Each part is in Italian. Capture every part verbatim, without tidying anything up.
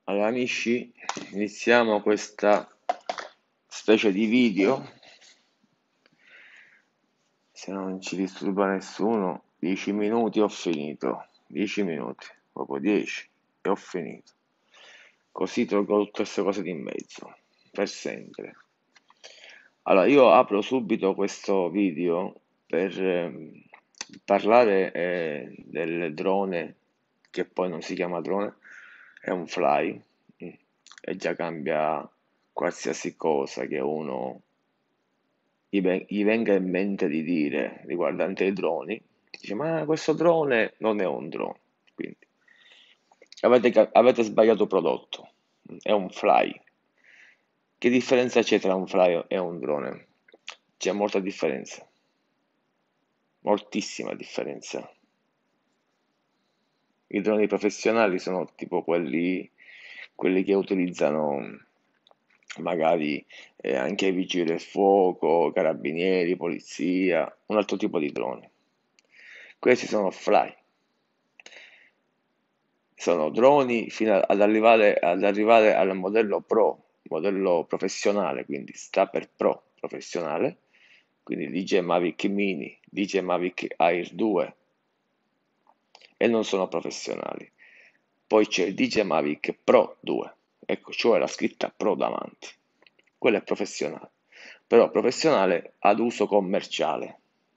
Allora amici, iniziamo questa specie di video. Se non ci disturba nessuno, dieci minuti ho finito. dieci minuti, proprio dieci e ho finito. Così tolgo tutte queste cose di mezzo, per sempre. Allora, io apro subito questo video per ehm, parlare eh, del drone, che poi non si chiama drone, è un fly, mm, e già cambia qualsiasi cosa che uno gli, ven- gli venga in mente di dire riguardante i droni. Dice, ma questo drone non è un drone, quindi avete, ca- avete sbagliato prodotto, è un fly. Che differenza c'è tra un fly e un drone? C'è molta differenza, moltissima differenza. I droni professionali sono tipo quelli, quelli che utilizzano magari eh, anche i vigili del fuoco, carabinieri, polizia, un altro tipo di droni. Questi sono fly, sono droni fino ad arrivare, ad arrivare al modello Pro, modello professionale, quindi sta per Pro professionale, quindi D J Mavic Mini, D J Mavic Air due, e non sono professionali. Poi c'è il D J Mavic Pro due, ecco, cioè la scritta Pro davanti. Quello è professionale, però professionale ad uso commerciale.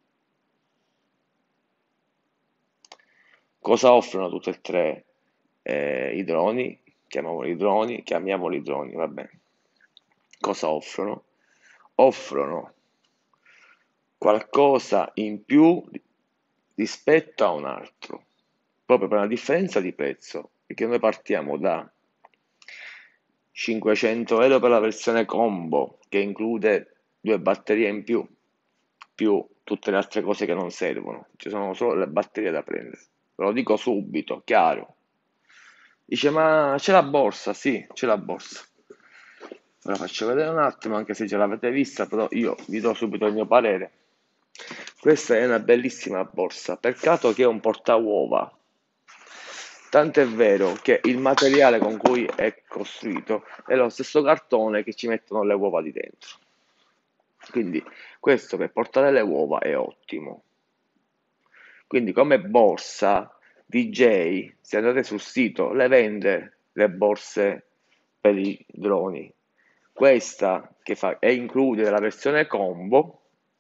Cosa offrono tutte e tre eh, i droni? Chiamiamoli droni, chiamiamoli droni, va bene. Cosa offrono? Offrono qualcosa in più rispetto a un altro, proprio per una differenza di prezzo, perché noi partiamo da cinquecento euro per la versione combo, che include due batterie in più, più tutte le altre cose che non servono, ci sono solo le batterie da prendere. Ve lo dico subito, chiaro. Dice, ma c'è la borsa? Sì, c'è la borsa. Ve la faccio vedere un attimo, anche se già l'avete vista, però io vi do subito il mio parere. Questa è una bellissima borsa, peccato che è un portauova. Tanto è vero che il materiale con cui è costruito è lo stesso cartone che ci mettono le uova di dentro. Quindi questo per portare le uova è ottimo. Quindi come borsa D J, se andate sul sito, le vende le borse per i droni. Questa che fa e include la versione combo,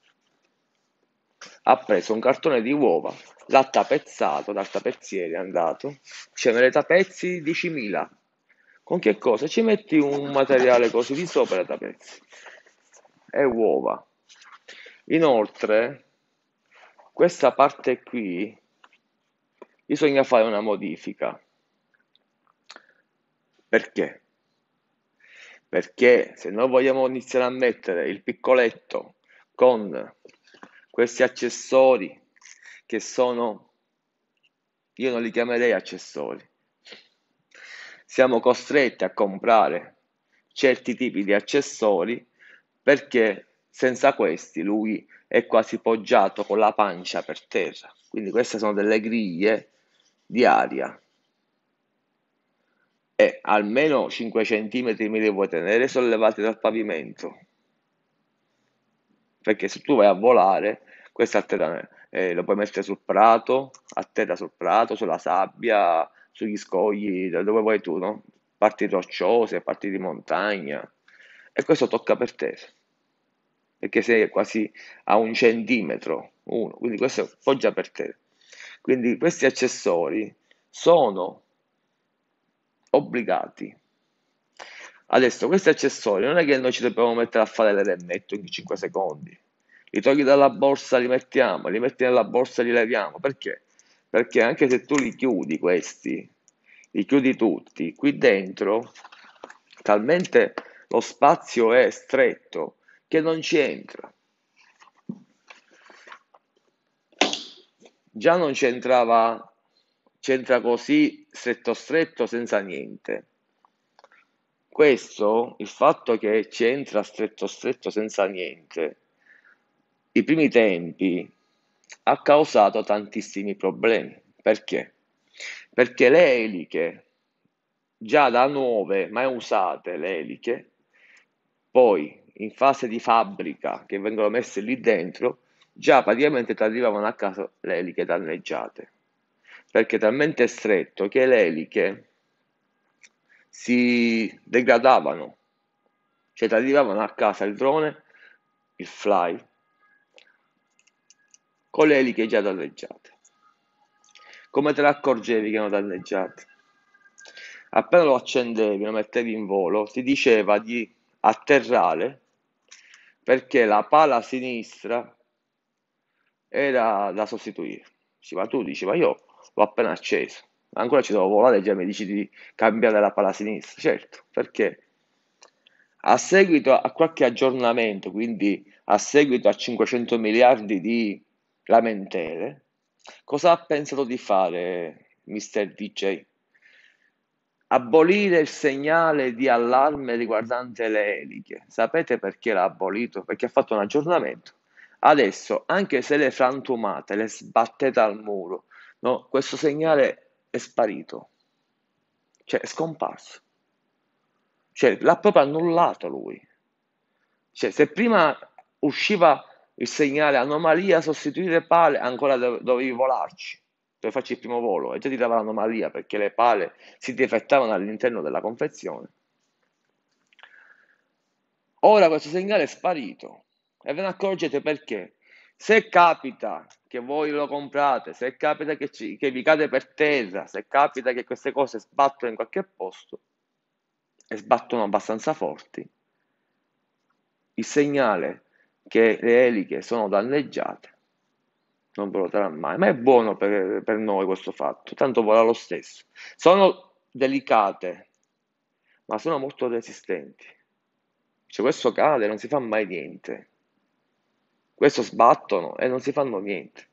ha preso un cartone di uova, l'ha tappezzato dal tappezziere, è andato, ce ne tappezzi diecimila. Con che cosa? Ci metti un materiale così di sopra e tappezzi. E uova. Inoltre, questa parte qui bisogna fare una modifica. Perché? Perché se noi vogliamo iniziare a mettere il piccoletto con questi accessori che sono, io non li chiamerei accessori, siamo costretti a comprare certi tipi di accessori perché senza questi lui è quasi poggiato con la pancia per terra. Quindi queste sono delle griglie di aria e almeno cinque centimetri me li vuoi tenere sollevati dal pavimento, perché se tu vai a volare, questo a terra, eh, lo puoi mettere sul prato, a terra sul prato, sulla sabbia, sugli scogli, da dove vuoi tu, no? Parti rocciose, parti di montagna, e questo tocca per te, perché sei quasi a un centimetro, uno, quindi questo poggia per te. Quindi questi accessori sono obbligati. Adesso questi accessori non è che noi ci dobbiamo mettere a fare l'eletto in cinque secondi. Li togli dalla borsa, li mettiamo, li metti nella borsa e li leviamo. Perché? Perché anche se tu li chiudi questi, li chiudi tutti, qui dentro talmente lo spazio è stretto che non ci entra. Già non c'entrava, c'entra così stretto stretto senza niente. Questo, il fatto che ci entra stretto stretto senza niente, i primi tempi ha causato tantissimi problemi. Perché? Perché le eliche già da nuove, mai usate le eliche, poi in fase di fabbrica che vengono messe lì dentro, già praticamente ti arrivavano a casa le eliche danneggiate, perché è talmente stretto che le eliche si degradavano, cioè ti arrivavano a casa il drone, il fly, con le eliche già danneggiate. Come te ne accorgevi che erano danneggiate? Appena lo accendevi, lo mettevi in volo, ti diceva di atterrare perché la pala sinistra era da sostituire. Dici, ma tu dici, ma io l'ho appena acceso, ancora ci devo volare e già mi dici di cambiare la pala sinistra. Certo, perché a seguito a qualche aggiornamento, quindi a seguito a cinquecento miliardi di lamentele, cosa ha pensato di fare mister D J? Abolire il segnale di allarme riguardante le eliche. Sapete perché l'ha abolito? Perché ha fatto un aggiornamento. Adesso, anche se le frantumate, le sbattete al muro, no, questo segnale è sparito, cioè è scomparso. Cioè, l'ha proprio annullato lui. Cioè, se prima usciva il segnale anomalia, sostituire pale, ancora dove- dovevi volarci per farci il primo volo e già ti dava l'anomalia perché le pale si difettavano all'interno della confezione. Ora questo segnale è sparito e ve ne accorgete perché? Se capita che voi lo comprate, se capita che, ci- che vi cade per terra, se capita che queste cose sbattono in qualche posto e sbattono abbastanza forti, il segnale che le eliche sono danneggiate non ve lo darà mai, ma è buono per, per noi questo fatto, tanto vola lo stesso. Sono delicate, ma sono molto resistenti. Cioè questo cade, non si fa mai niente. Questo sbattono e non si fanno niente.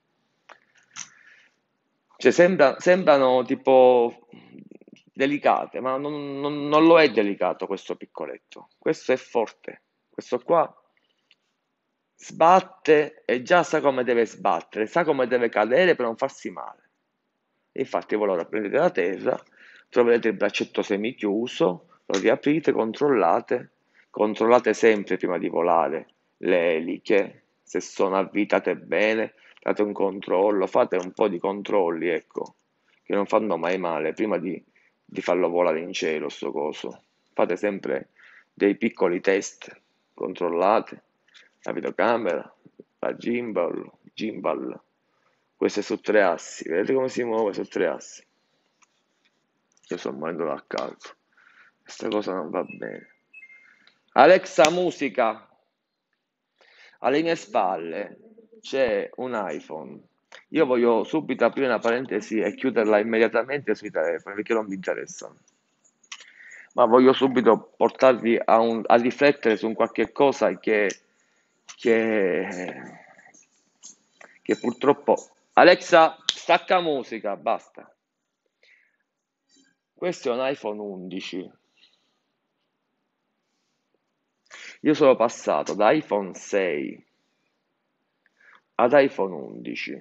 Cioè sembra- sembrano tipo delicate, ma non, non- non lo è delicato questo piccoletto. Questo è forte. Questo qua sbatte e già sa come deve sbattere, sa come deve cadere per non farsi male. Infatti voi lo prendete da terra, troverete il braccetto semichiuso, lo riaprite, controllate, controllate sempre prima di volare le eliche, se sono avvitate bene, date un controllo, fate un po' di controlli, ecco, che non fanno mai male, prima di, di farlo volare in cielo, sto coso. Fate sempre dei piccoli test, controllate la videocamera, la gimbal, gimbal, questo è su tre assi, vedete come si muove su tre assi? Io sto morendo dal caldo, questa cosa non va bene. Alexa musica, alle mie spalle c'è un iPhone. Io voglio subito aprire una parentesi e chiuderla immediatamente sui telefoni perché non mi interessano. Ma voglio subito portarvi a, un- a riflettere su un qualche cosa che, che, che purtroppo... Alexa, stacca musica, basta. Questo è un iPhone undici. Io sono passato da iPhone sei ad iPhone undici.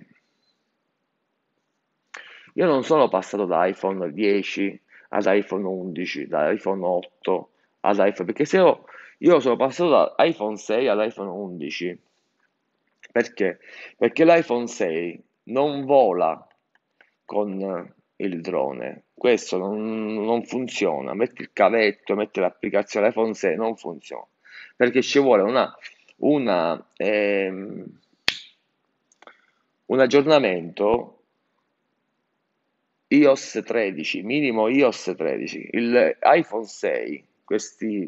Io non sono passato da iPhone dieci ad iPhone undici, da iPhone otto ad iPhone, perché se io, io sono passato da iPhone sei ad iPhone undici. Perché? Perché l'iPhone sei non vola con il drone. Questo non, non funziona. Metti il cavetto, metti l'applicazione iPhone sei, non funziona. Perché ci vuole una, una, ehm, un aggiornamento iOS tredici, minimo iOS tredici. Il iPhone sei, questi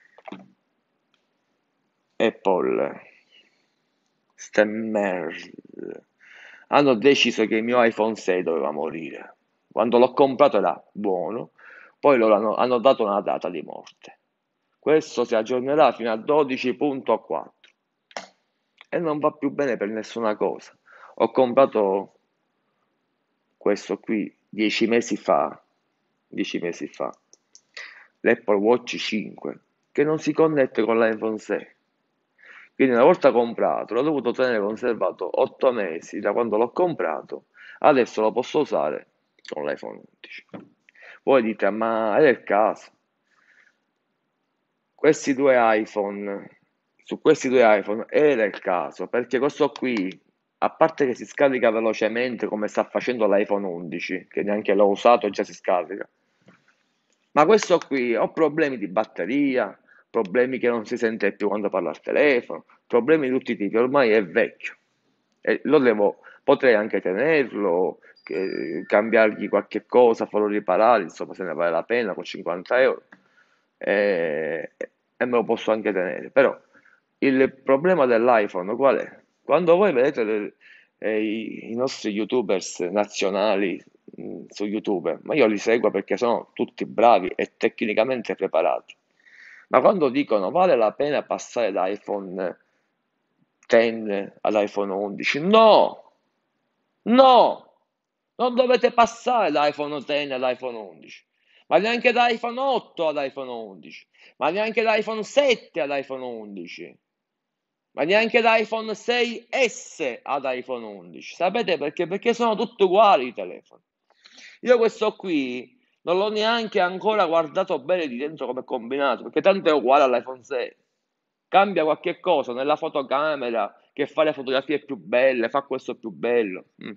Apple, Stemmer, hanno deciso che il mio iPhone sei doveva morire. Quando l'ho comprato era buono, poi loro hanno, hanno dato una data di morte. Questo si aggiornerà fino a dodici punto quattro e non va più bene per nessuna cosa. Ho comprato questo qui dieci mesi fa, dieci mesi fa, l'Apple Watch cinque, che non si connette con l'iPhone sei. Quindi una volta comprato, l'ho dovuto tenere conservato otto mesi da quando l'ho comprato, adesso lo posso usare con l'iPhone undici. Voi dite, ma è il caso? Questi due iPhone, su questi due iPhone era il caso, perché questo qui, a parte che si scarica velocemente come sta facendo l'iPhone undici, che neanche l'ho usato e già si scarica, ma questo qui ho problemi di batteria, problemi che non si sente più quando parla al telefono, problemi di tutti i tipi, ormai è vecchio. E lo devo, potrei anche tenerlo, che- cambiargli qualche cosa, farlo riparare, insomma, se ne vale la pena con cinquanta euro e, e me lo posso anche tenere. Però il problema dell'iPhone qual è? Quando voi vedete le- eh, i, i nostri YouTubers nazionali mh, su YouTube, ma io li seguo perché sono tutti bravi e tecnicamente preparati. Ma quando dicono vale la pena passare da iPhone dieci all'iPhone undici, no, no, non dovete passare da iPhone dieci all'iPhone undici, ma neanche da iPhone otto ad iPhone undici, ma neanche da iPhone sette ad iPhone undici, ma neanche da iPhone sei esse ad iPhone undici. Sapete perché? Perché sono tutti uguali i telefoni. Io questo qui non l'ho neanche ancora guardato bene di dentro come è combinato, perché tanto è uguale all'iPhone sei. Cambia qualche cosa nella fotocamera, che fa le fotografie più belle, fa questo più bello. Mm.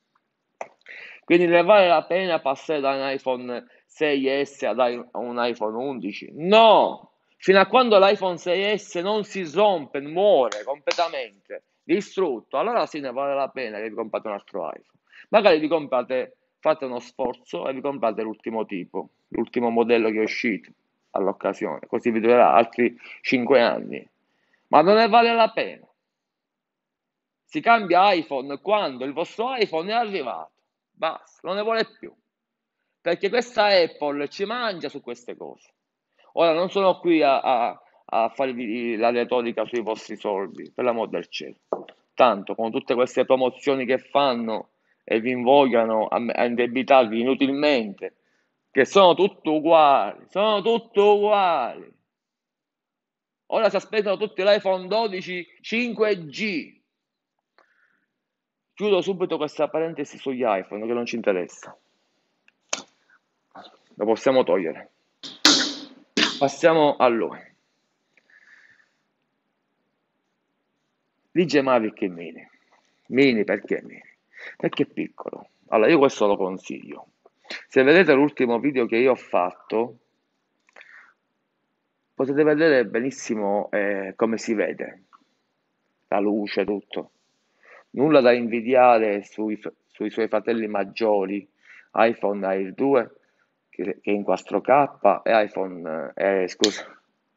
Quindi ne vale la pena passare da un iPhone sei esse ad i- a un iPhone undici? No! Fino a quando l'iPhone sei esse non si rompe, muore completamente, distrutto, allora sì ne vale la pena che vi comprate un altro iPhone. Magari vi comprate, fate uno sforzo e vi comprate l'ultimo tipo, l'ultimo modello che è uscito all'occasione, così vi durerà altri cinque anni. Ma non ne vale la pena. Si cambia iPhone quando il vostro iPhone è arrivato. Basta, non ne vuole più. Perché questa Apple ci mangia su queste cose. Ora non sono qui a, a, a farvi la retorica sui vostri soldi, per l'amor del cielo. Tanto con tutte queste promozioni che fanno e vi invogliano a, a indebitarvi inutilmente, che sono tutti uguali, sono tutti uguali. Ora si aspettano tutti l'iPhone dodici cinque G. Chiudo subito questa parentesi sugli iPhone che non ci interessa. Lo possiamo togliere. Passiamo a lui. D J Mavic e Mini. Mini perché Mini? Perché è piccolo. Allora io questo lo consiglio. Se vedete l'ultimo video che io ho fatto, potete vedere benissimo eh, come si vede. La luce, tutto. Nulla da invidiare sui, sui suoi fratelli maggiori, iPhone Air due, che, che è in quattro K, e iPhone, eh, scusa,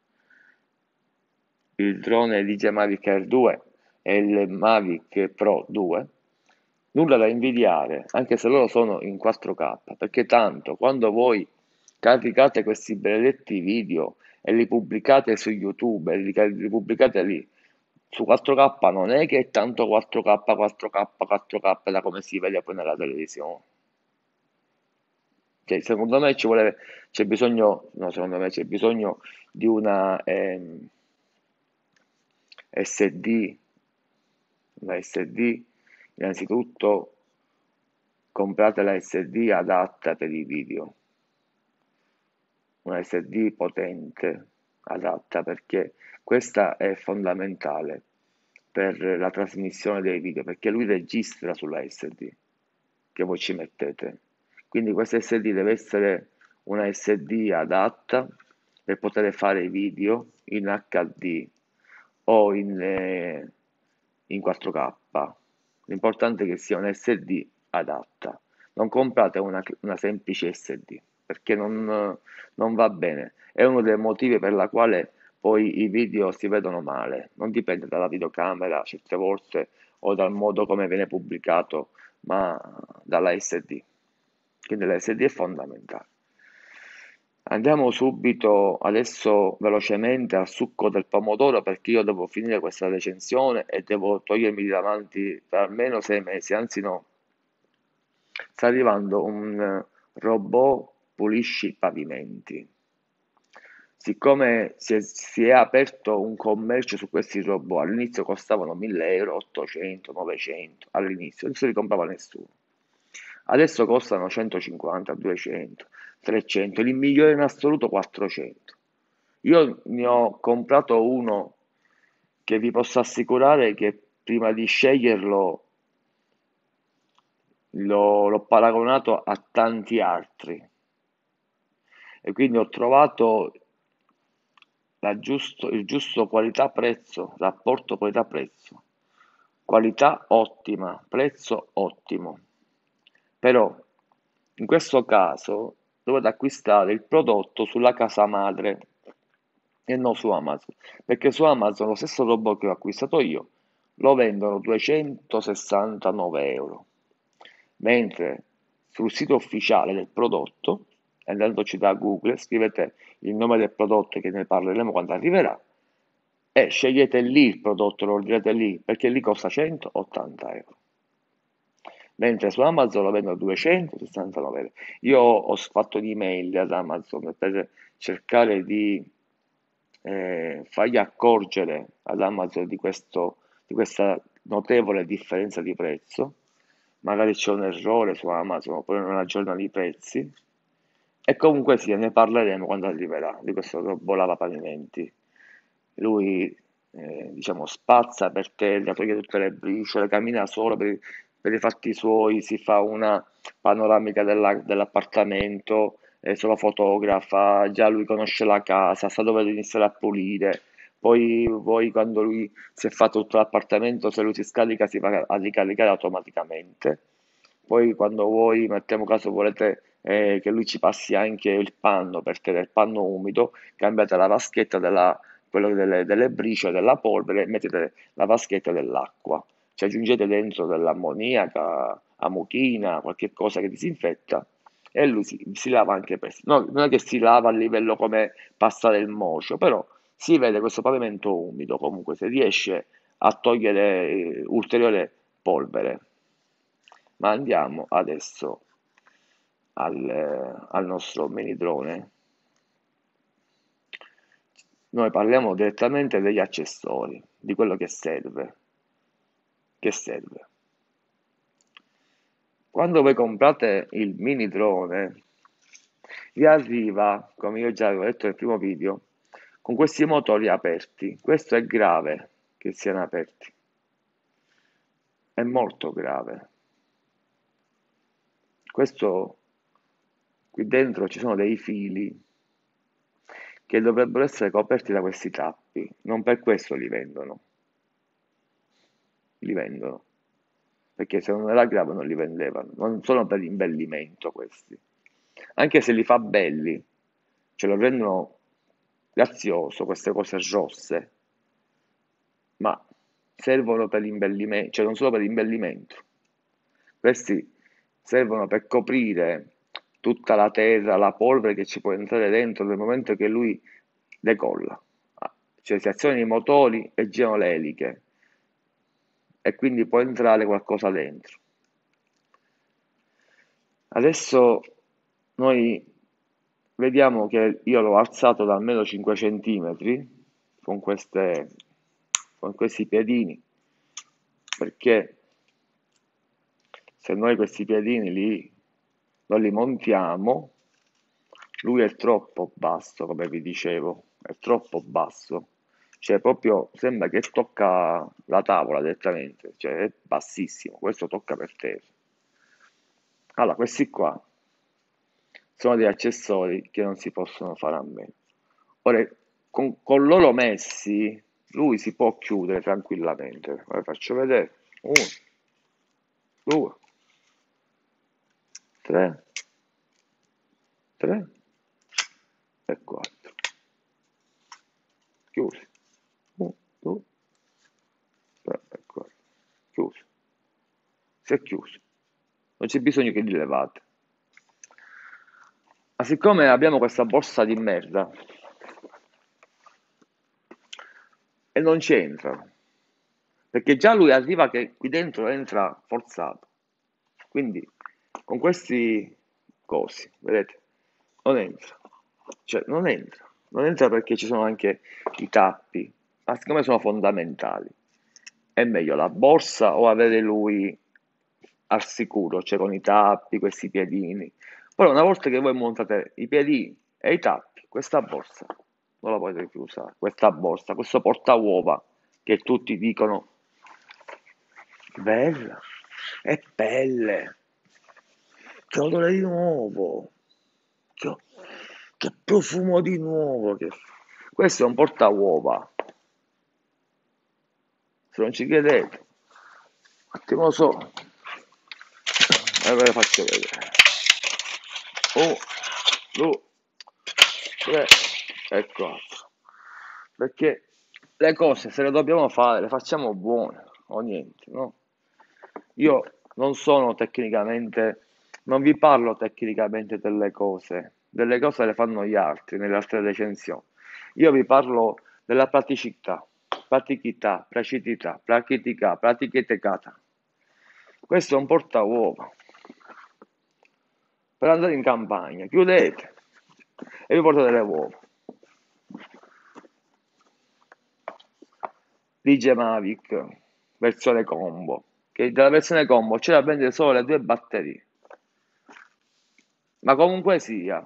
il drone D J Mavic Air due e il Mavic Pro due, nulla da invidiare, anche se loro sono in quattro K, perché tanto quando voi caricate questi benedetti video e li pubblicate su YouTube e li, li pubblicate lì su quattro K, non è che è tanto quattro K, quattro K, quattro K da come si vede poi nella televisione. Cioè, secondo me ci vuole, c'è bisogno, no, secondo me c'è bisogno di una ehm, S D, una S D, innanzitutto comprate la S D adatta per i video, una S D potente, adatta, perché questa è fondamentale per la trasmissione dei video, perché lui registra sulla S D che voi ci mettete. Quindi questa S D deve essere una S D adatta per poter fare i video in H D o in, eh, in quattro K. L'importante è che sia una S D adatta. Non comprate una, una semplice S D perché non, non va bene. È uno dei motivi per la quale poi i video si vedono male. Non dipende dalla videocamera certe volte o dal modo come viene pubblicato, ma dalla S D. Quindi la S D è fondamentale. Andiamo subito adesso velocemente al succo del pomodoro perché io devo finire questa recensione e devo togliermi di davanti per almeno sei mesi, anzi no, sta arrivando un robot pulisci pavimenti. Siccome si è, si è aperto un commercio su questi robot, all'inizio costavano mille euro, ottocento, novecento, all'inizio, non si li comprava nessuno. Adesso costano centocinquanta, duecento. trecento, il migliore in assoluto quattrocento. Io ne ho comprato uno che vi posso assicurare che prima di sceglierlo l'ho l'ho paragonato a tanti altri e quindi ho trovato la giusto, il giusto qualità-prezzo, rapporto qualità-prezzo. Qualità ottima, prezzo ottimo. Però in questo caso dovete acquistare il prodotto sulla casa madre e non su Amazon, perché su Amazon lo stesso robot che ho acquistato io lo vendono duecentosessantanove euro, mentre sul sito ufficiale del prodotto, andandoci da Google, scrivete il nome del prodotto che ne parleremo quando arriverà e scegliete lì il prodotto, lo ordinate lì, perché lì costa centottanta euro. Mentre su Amazon lo vendono duecentosessantanove euro. Io ho fatto un'email ad Amazon per cercare di eh, fargli accorgere ad Amazon di questo, di questa notevole differenza di prezzo. Magari c'è un errore su Amazon oppure non aggiornano i prezzi. E comunque sì, ne parleremo quando arriverà di questo robot lavapavimenti. Lui, eh, diciamo, spazza per terra, toglie tutte le briciole, cammina solo per, per i fatti suoi, si fa una panoramica della- dell'appartamento, eh, se lo fotografa, già lui conosce la casa, sa dove iniziare a pulire. Poi, poi quando lui si è fatto tutto l'appartamento, se lui si scarica, si va a ricaricare automaticamente. Poi quando voi, mettiamo caso, volete eh, che lui ci passi anche il panno per tenere il panno umido, cambiate la vaschetta della, quello delle, delle briciole, della polvere e mettete la vaschetta dell'acqua. Ci aggiungete dentro dell'ammoniaca, amuchina, qualche cosa che disinfetta e lui si, si lava anche per sé. No, non è che si lava a livello come passare il mocio, però si vede questo pavimento umido comunque, se riesce a togliere eh, ulteriore polvere. Ma andiamo adesso al, eh, al nostro mini drone. Noi parliamo direttamente degli accessori, di quello che serve. Che serve. Quando voi comprate il mini drone, vi arriva, come io già avevo detto nel primo video, con questi motori aperti. Questo è grave che siano aperti. È molto grave. Questo qui dentro ci sono dei fili che dovrebbero essere coperti da questi tappi, non per questo li vendono. Li vendono. Perché se non era grave non li vendevano. Non sono per imbellimento questi. Anche se li fa belli, ce lo rendono grazioso queste cose rosse, ma servono per l'imbellimento, cioè non solo per l'imbellimento. Questi servono per coprire tutta la terra, la polvere che ci può entrare dentro nel momento che lui decolla. Ah, cioè si azionano i motori e girano le eliche e quindi può entrare qualcosa dentro. Adesso noi vediamo che io l'ho alzato da almeno cinque centimetri con queste, con questi piedini, perché se noi questi piedini li, non li montiamo, lui è troppo basso, come vi dicevo, è troppo basso. Cioè proprio sembra che tocca la tavola direttamente, cioè è bassissimo, questo tocca per terra. Allora, questi qua sono degli accessori che non si possono fare a meno. Ora, con, con loro messi, lui si può chiudere tranquillamente. Vi faccio vedere. Uno, due, tre, tre e quattro. Chiusi. uno, due, tre e quattro. Chiuso. Si è chiuso. Non c'è bisogno che li levate. Ma siccome abbiamo questa borsa di merda e non c'entra, perché già lui arriva che qui dentro entra forzato. Quindi con questi cosi, vedete, non entra. Cioè non entra. Non entra perché ci sono anche i tappi, ma siccome sono fondamentali, è meglio la borsa o avere lui al sicuro, cioè con i tappi, questi piedini. Poi una volta che voi montate i piedini e i tappi, questa borsa non la potete più usare. Questa borsa, questo portauova che tutti dicono bella, è pelle, che odore di nuovo, che, che profumo di nuovo. Che... Questo è un portauova. Se non ci credete, un attimo solo, e ve le faccio vedere. Oh, due, tre e quattro. Perché le cose, se le dobbiamo fare, le facciamo buone o niente, no? Io non sono tecnicamente, non vi parlo tecnicamente delle cose, delle cose le fanno gli altri nelle altre recensioni. Io vi parlo della praticità, praticità, praticità, praticità, praticheticata. Questo è un portauova per andare in campagna. Chiudete e vi portate le uova. Dice Mavic, versione combo, che della versione combo c'è da prendere solo le due batterie. Ma comunque sia,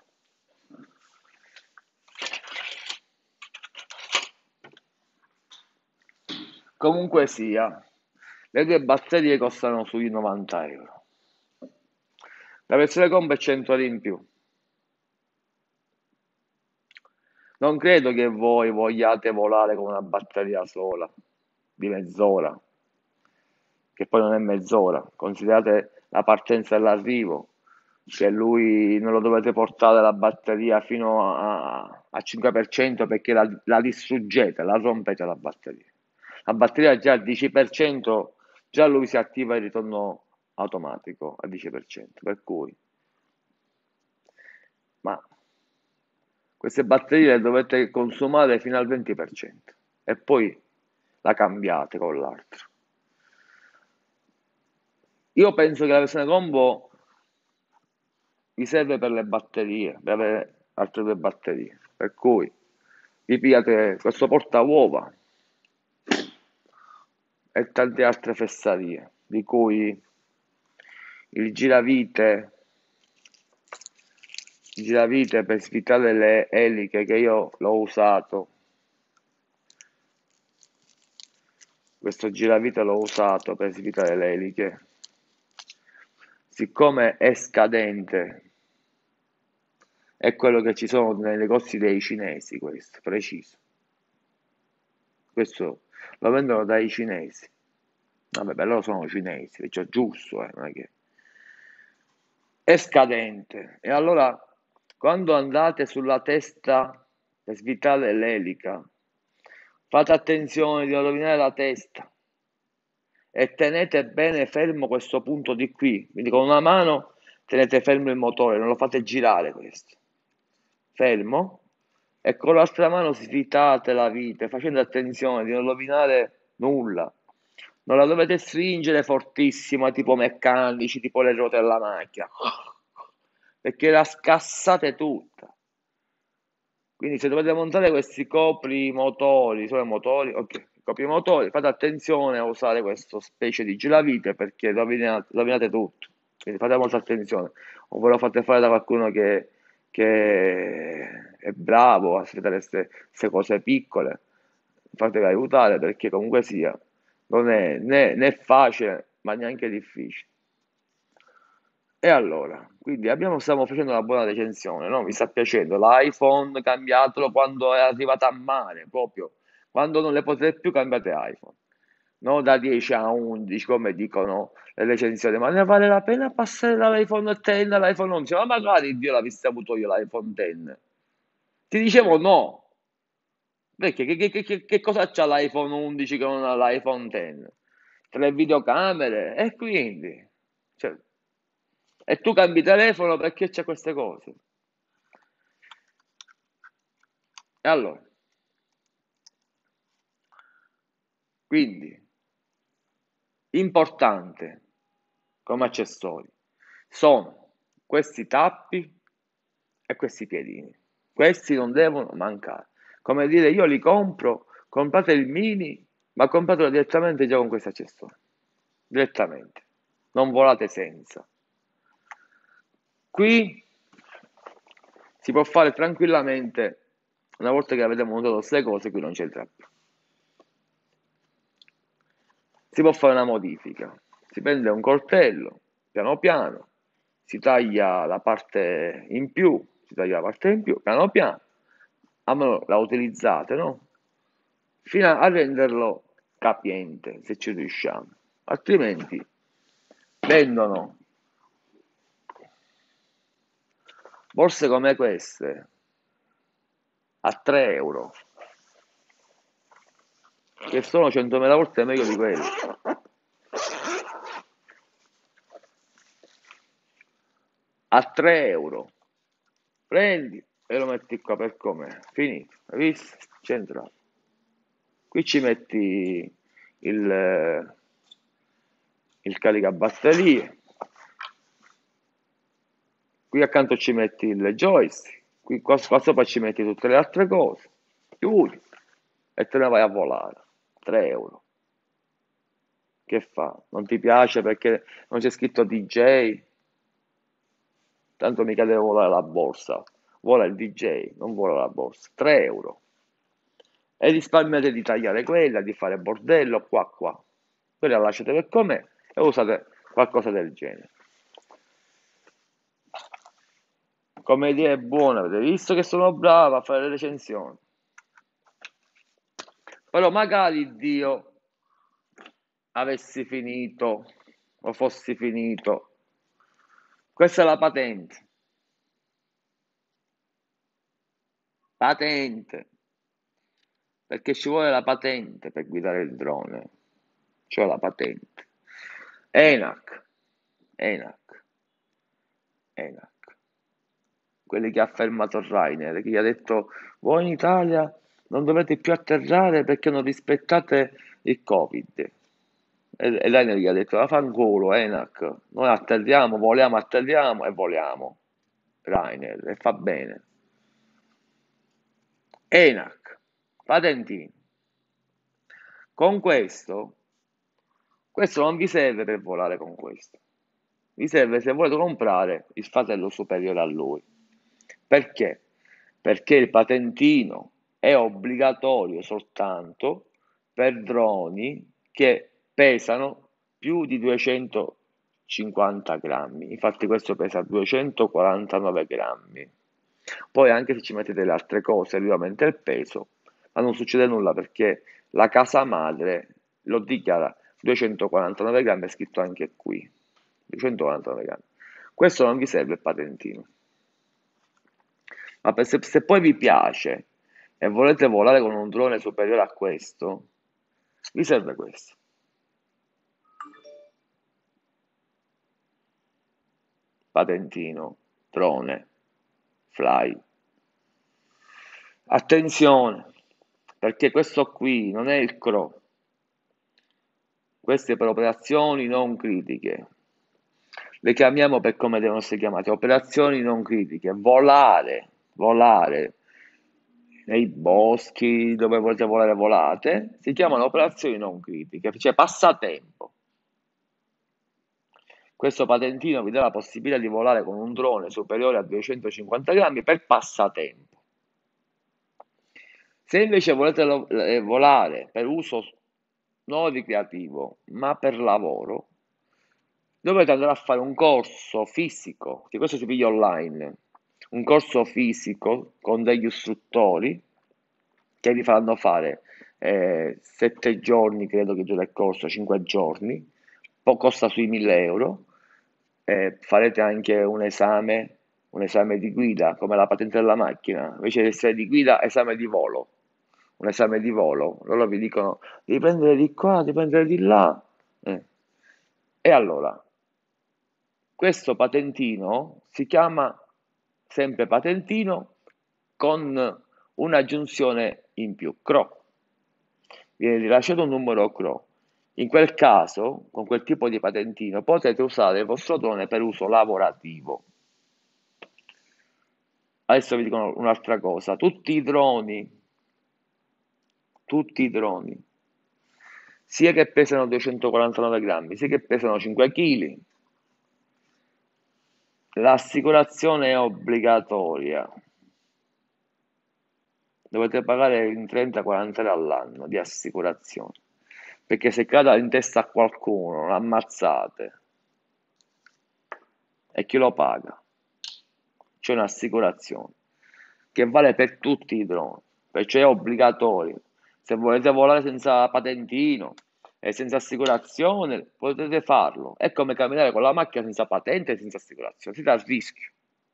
comunque sia, le due batterie costano sui novanta euro. La versione combo è cento euro in più. Non credo che voi vogliate volare con una batteria sola di mezz'ora, che poi non è mezz'ora. Considerate la partenza e l'arrivo, cioè lui non lo dovete portare la batteria fino a, a cinque per cento perché la, la distruggete, la rompete la batteria. La batteria già al dieci per cento, già lui si attiva il ritorno automatico al dieci per cento, per cui, ma queste batterie le dovete consumare fino al venti per cento e poi la cambiate con l'altro. Io penso che la versione combo vi serve per le batterie, per avere altre due batterie, per cui vi pigliate questo portauova e tante altre fesserie, di cui il giravite, il giravite per svitare le eliche che io l'ho usato. Questo giravite l'ho usato per svitare le eliche. Siccome è scadente, è quello che ci sono nei negozi dei cinesi, questo, preciso. Questo lo vendono dai cinesi. Vabbè, per loro sono cinesi, cioè giusto, eh, non è che... È scadente. E allora, quando andate sulla testa per svitare l'elica, fate attenzione di non rovinare la testa e tenete bene fermo questo punto di qui. Quindi con una mano tenete fermo il motore, non lo fate girare questo. Fermo. E con l'altra mano svitate la vite, facendo attenzione di non rovinare nulla. Non la dovete stringere fortissimo, tipo meccanici, tipo le ruote della macchina, perché la scassate tutta. Quindi se dovete montare questi copri motori, solo motori, ok, copri motori, fate attenzione a usare questo specie di giravite perché rovinate, rovinate tutto. Quindi fate molta attenzione. O ve lo fate fare da qualcuno che, che è bravo a sfruttare queste cose piccole, fatevi aiutare perché comunque sia, non è né, né facile ma neanche difficile. E allora, quindi abbiamo, stiamo facendo una buona recensione, no? Mi sta piacendo. L'iPhone cambiatelo quando è arrivato a mare, proprio. Quando non le potete più cambiate iPhone. No, da dieci a undici, come dicono le recensioni. Ma ne vale la pena passare dall'iPhone dieci all'iPhone undici? Ma magari Dio l'avessi avuto io l'iPhone dieci. Ti dicevo no. Perché che, che- che- che cosa c'ha l'iPhone undici che non ha l'iPhone dieci? Tre videocamere e quindi... Cioè, e tu cambi telefono perché c'è queste cose. E allora, quindi, importante come accessori sono questi tappi e questi piedini. Questi non devono mancare. Come dire, io li compro, comprate il mini, ma compratelo direttamente già con questi accessori. Direttamente. Non volate senza. Qui si può fare tranquillamente, una volta che avete montato queste cose, qui non c'entra più. Si può fare una modifica, si prende un coltello, piano piano, si taglia la parte in più, si taglia la parte in più, piano piano, almeno la utilizzate, no? Fino a renderlo capiente, se ci riusciamo. Altrimenti vendono borse come queste a tre euro, che sono centomila volte meglio di quelle. A tre euro. Prendi e lo metti qua per com'è. Finito. Hai visto? Centrato. Qui ci metti il, il caricabatterie. Qui accanto ci metti il joystick. Qui qua, qua sopra ci metti tutte le altre cose. Chiudi e te ne vai a volare. tre euro. Che fa? Non ti piace perché non c'è scritto D J? Tanto mica deve volare la borsa. Vola il D J, non vola la borsa. tre euro. E risparmiate di tagliare quella, di fare bordello qua qua. Quella lasciate per com'è e usate qualcosa del genere. Come idea è buona, avete visto che sono bravo a fare le recensioni. Però magari Dio avessi finito o fossi finito. Questa è la patente. Patente. Perché ci vuole la patente per guidare il drone. C'ho la patente. ENAC. ENAC. ENAC. Quelli che ha fermato Ryanair, che gli ha detto voi in Italia non dovete più atterrare perché non rispettate il Covid. E, e Ryanair gli ha detto vaffanculo ENAC, noi atterriamo, voliamo, atterriamo e voliamo. Ryanair, e fa bene. ENAC, patentini. Con questo, questo non vi serve per volare con questo. Vi serve se volete comprare il fratello superiore a lui. Perché? Perché il patentino è obbligatorio soltanto per droni che pesano più di duecentocinquanta grammi. Infatti questo pesa duecentoquarantanove grammi. Poi anche se ci mettete le altre cose, lui aumenta il peso, ma non succede nulla perché la casa madre lo dichiara duecentoquarantanove grammi, è scritto anche qui. duecentoquarantanove grammi. Questo non vi serve il patentino. Ma per se, se poi vi piace e volete volare con un drone superiore a questo, vi serve questo. Patentino, drone, fly. Attenzione, perché questo qui non è il C R O. Queste per operazioni non critiche. Le chiamiamo per come devono essere chiamate, operazioni non critiche. Volare, volare nei boschi dove volete volare, volate, si chiamano operazioni non critiche, cioè passatempo. Questo patentino vi dà la possibilità di volare con un drone superiore a duecentocinquanta grammi per passatempo. Se invece volete lo- eh, volare per uso non ricreativo, ma per lavoro, dovete andare a fare un corso fisico, che questo si piglia online, un corso fisico con degli istruttori che vi faranno fare eh, sette giorni, credo che dura il corso, cinque giorni, poi costa sui mille euro, eh, farete anche un esame, un esame di guida, come la patente della macchina, invece di essere di guida, esame di volo, un esame di volo, loro vi dicono devi prendere di qua, devi prendere di là, eh. E allora, questo patentino si chiama sempre patentino con un'aggiunzione in più, C R O. Viene rilasciato un numero C R O. In quel caso, con quel tipo di patentino, potete usare il vostro drone per uso lavorativo. Adesso vi dico un'altra cosa, tutti i droni, tutti i droni, sia che pesano duecentoquarantanove grammi, sia che pesano cinque chili, L'assicurazione è obbligatoria. Dovete pagare in trenta quaranta euro all'anno di assicurazione. Perché se cade in testa a qualcuno, l'ammazzate. E chi lo paga? C'è un'assicurazione che vale per tutti i droni, perciò è obbligatorio. Se volete volare senza patentino e senza assicurazione, potete farlo. È come camminare con la macchina senza patente e senza assicurazione, siete a rischio.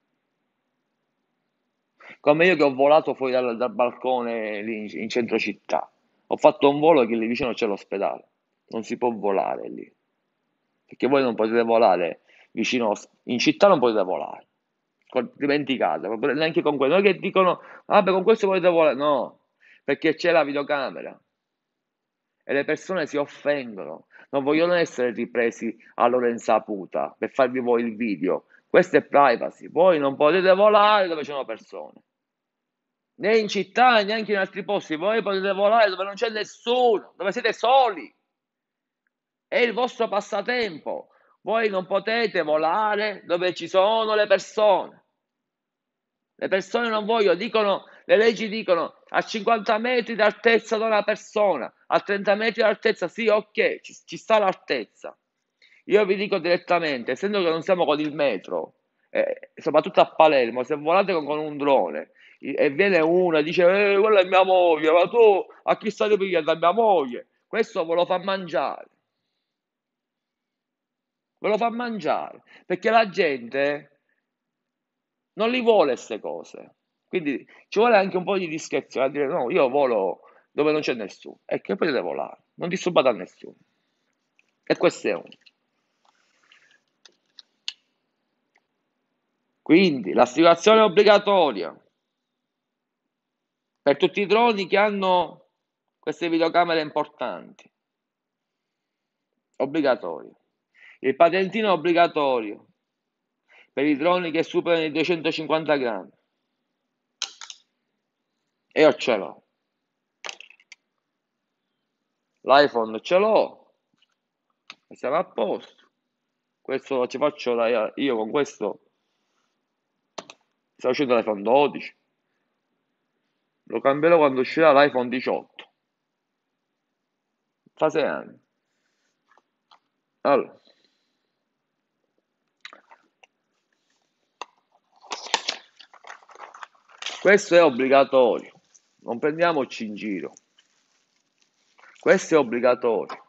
Come io che ho volato fuori dal, dal balcone lì in, in centro città. Ho fatto un volo che lì vicino c'è l'ospedale. Non si può volare lì. Perché voi non potete volare vicino, in città non potete volare. Con- Dimenticate, proprio neanche con quello. Non è che dicono, vabbè, con questo potete volare. No, perché c'è la videocamera e le persone si offendono. Non vogliono essere ripresi a loro insaputa per farvi voi il video. Questo è privacy. Voi non potete volare dove ci sono persone. Né in città, neanche in altri posti. Voi potete volare dove non c'è nessuno, dove siete soli. È il vostro passatempo. Voi non potete volare dove ci sono le persone. Le persone non vogliono, dicono, le leggi dicono a cinquanta metri d'altezza da una persona, a trenta metri d'altezza, sì, ok, ci, ci sta l'altezza. Io vi dico direttamente, essendo che non siamo con il metro, eh, soprattutto a Palermo, se volate con, con un drone i- e viene uno e dice, eh, quella è mia moglie, ma tu a chi stai pigliando? A mia moglie. Questo ve lo fa mangiare. Ve lo fa mangiare. Perché la gente non li vuole queste cose. Quindi ci vuole anche un po' di discrezione a dire no, io volo dove non c'è nessuno. E che potete volare, non disturbate a nessuno. E questo è uno. Quindi l'assicurazione è obbligatoria per tutti i droni che hanno queste videocamere importanti. Obbligatorio. Il patentino è obbligatorio per i droni che superano i duecentocinquanta grammi. E io ce l'ho. L'iPhone ce l'ho e siamo a posto. Questo ci faccio da, io con questo sta uscendo l'iPhone dodici. Lo cambierò quando uscirà l'iPhone diciotto. Fa sei anni. Allora, questo è obbligatorio. Non prendiamoci in giro. Questo è obbligatorio.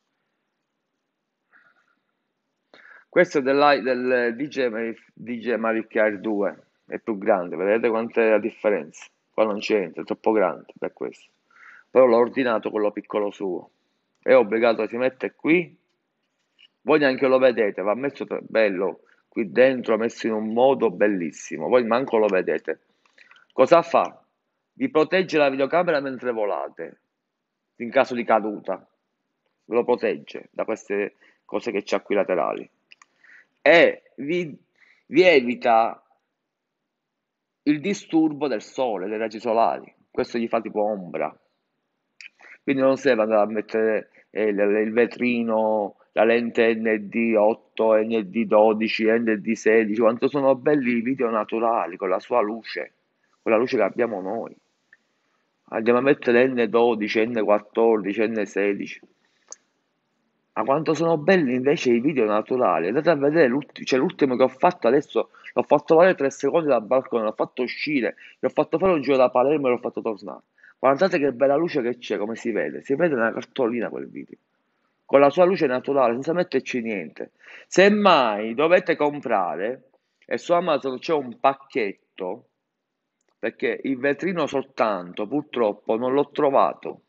Questo è dell'ai- del D J, Mavic- D J Mavic Air due. È più grande. Vedete quant'è la differenza? Qua non c'entra, è troppo grande per questo. Però l'ho ordinato quello piccolo suo. È obbligato, si mette qui. Voi neanche lo vedete, va messo tra- bello qui dentro, messo in un modo bellissimo. Voi manco lo vedete. Cosa fa? Vi protegge la videocamera mentre volate, in caso di caduta. Ve lo protegge da queste cose che c'ha qui laterali. E vi, vi evita il disturbo del sole, dei raggi solari. Questo gli fa tipo ombra. Quindi non serve andare a mettere eh, il, il vetrino, la lente N D otto, N D dodici, N D sedici, quanto sono belli i video naturali con la sua luce, con la luce che abbiamo noi. Andiamo a mettere N dodici, N quattordici, N sedici. Ma quanto sono belli invece i video naturali. Andate a vedere l'ultimo, cioè l'ultimo che ho fatto adesso, l'ho fatto valere tre secondi dal balcone, l'ho fatto uscire, gli ho fatto fare un giro da Palermo e l'ho fatto tornare. Guardate che bella luce che c'è, come si vede. Si vede una cartolina quel video. Con la sua luce naturale, senza metterci niente. Semmai dovete comprare, e su Amazon c'è un pacchetto, perché il vetrino soltanto, purtroppo, non l'ho trovato.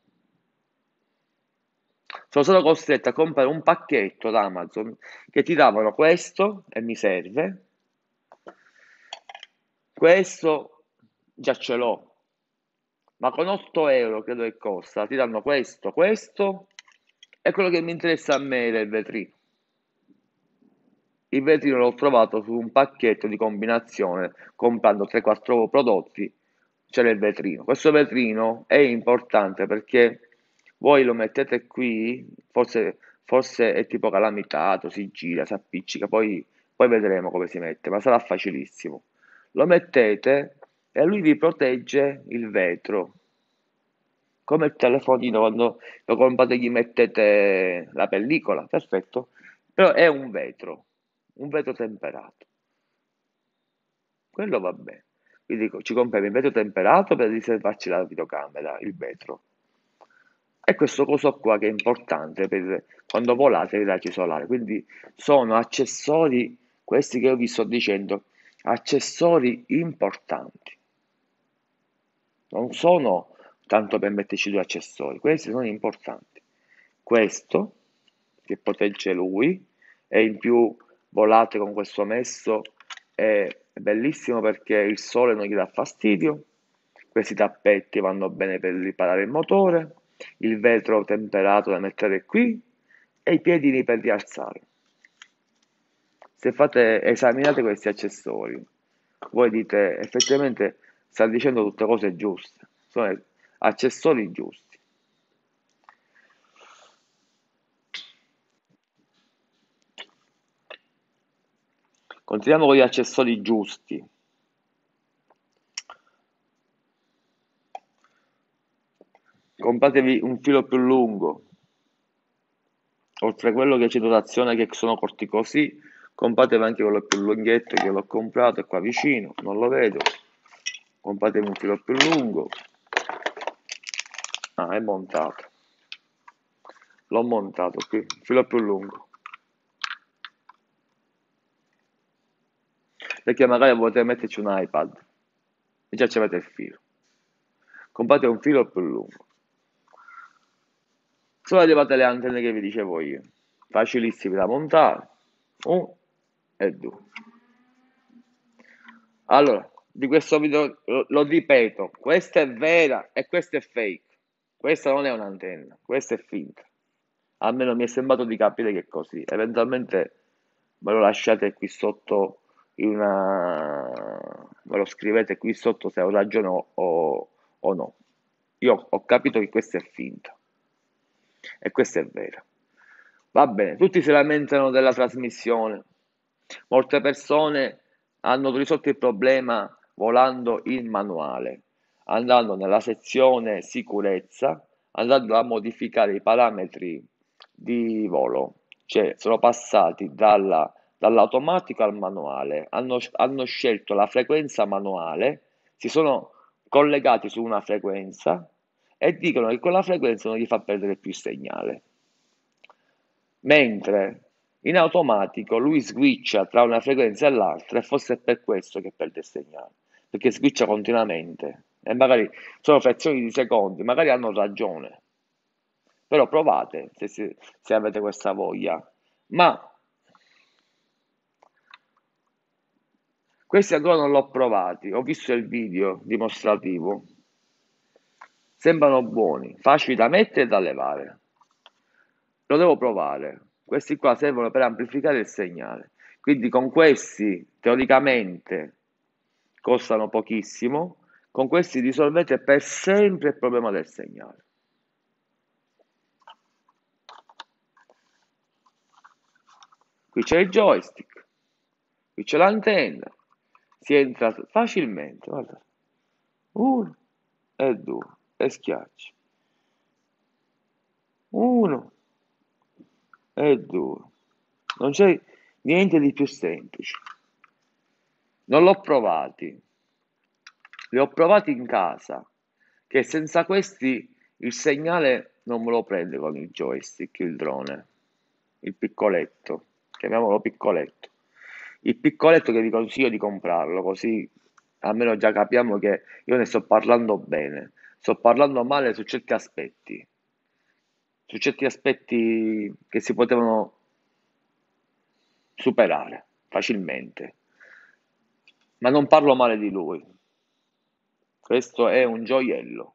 Sono stato costretto a comprare un pacchetto da Amazon che ti davano questo, e mi serve, questo già ce l'ho, ma con otto euro credo che costa, ti danno questo, questo e quello che mi interessa a me è il vetrino. Il vetrino l'ho trovato su un pacchetto di combinazione, comprando tre quattro prodotti, c'era il vetrino. Questo vetrino è importante perché voi lo mettete qui, forse, forse è tipo calamitato, si gira, si appiccica, poi, poi vedremo come si mette, ma sarà facilissimo. Lo mettete e lui vi protegge il vetro, come il telefonino quando lo comprate gli mettete la pellicola, perfetto, però è un vetro, un vetro temperato, quello va bene. Vi dico, ci compriamo il vetro temperato per riservarci la videocamera, il vetro. E questo coso qua che è importante per quando volate i raggi solari, quindi sono accessori, questi che io vi sto dicendo, accessori importanti. Non sono tanto per metterci due accessori, questi sono importanti. Questo che protegge lui e in più volate con questo messo è bellissimo perché il sole non gli dà fastidio. Questi tappeti vanno bene per riparare il motore, il vetro temperato da mettere qui e i piedini per rialzare. Se fate, esaminate questi accessori, voi dite effettivamente sta dicendo tutte cose giuste, sono accessori giusti. Continuiamo con gli accessori giusti. Compratevi un filo più lungo, oltre a quello che c'è dotazione che sono corti così, compratevi anche quello più lunghetto che l'ho comprato, è qua vicino, non lo vedo. Compratevi un filo più lungo. Ah, è montato. L'ho montato qui, un filo più lungo. Perché magari volete metterci un iPad e già ci avete il filo. Comprate un filo più lungo. Sono arrivate le antenne che vi dicevo io, facilissime da montare, uno e due. Allora, di questo video lo, lo ripeto, questa è vera e questa è fake. Questa non è un'antenna, questa è finta. Almeno mi è sembrato di capire che è così. Eventualmente me lo lasciate qui sotto in una... me lo scrivete qui sotto se ho ragione o, o no. Io ho capito che questa è finta e questa è vera. Va bene, tutti si lamentano della trasmissione. Molte persone hanno risolto il problema volando in manuale, andando nella sezione sicurezza, andando a modificare i parametri di volo, cioè sono passati dalla, dall'automatico al manuale, hanno, hanno scelto la frequenza manuale, si sono collegati su una frequenza e dicono che quella frequenza non gli fa perdere più segnale. Mentre in automatico lui switcha tra una frequenza e l'altra e forse è per questo che perde il segnale, perché switcha continuamente e magari sono frazioni di secondi, magari hanno ragione, però provate se, se, se avete questa voglia. Ma questi ancora non l'ho provati, ho visto il video dimostrativo, sembrano buoni, facili da mettere e da levare. Lo devo provare. Questi qua servono per amplificare il segnale. Quindi con questi teoricamente costano pochissimo, con questi risolvete per sempre il problema del segnale. Qui c'è il joystick, qui c'è l'antenna, si entra facilmente, guarda. Uno e due, e schiacci. Uno e due. Non c'è niente di più semplice. Non l'ho provati, li ho provati in casa, che senza questi il segnale non me lo prende con il joystick, il drone, il piccoletto, chiamiamolo piccoletto. Il piccoletto che vi consiglio di comprarlo, così almeno già capiamo che io ne sto parlando bene, sto parlando male su certi aspetti, su certi aspetti che si potevano superare facilmente. Ma non parlo male di lui. Questo è un gioiello.